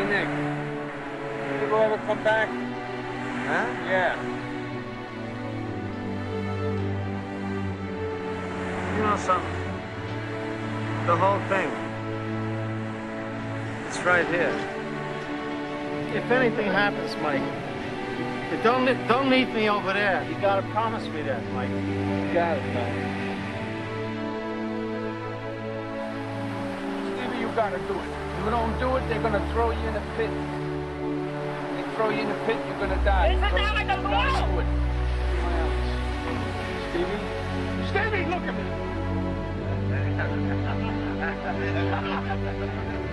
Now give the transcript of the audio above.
Nick, you go ever come back? Huh? Yeah. You know something? The whole thing. It's right here. If anything happens, Mike, don't leave me over there. You gotta promise me that, Mike. You got it, man. Stevie, you gotta do it. If you don't do it, they're gonna throw you in a pit. They throw you in a pit, you're gonna die. Isn't that like a Gotta ball? do it. Stevie? Stevie, look at me!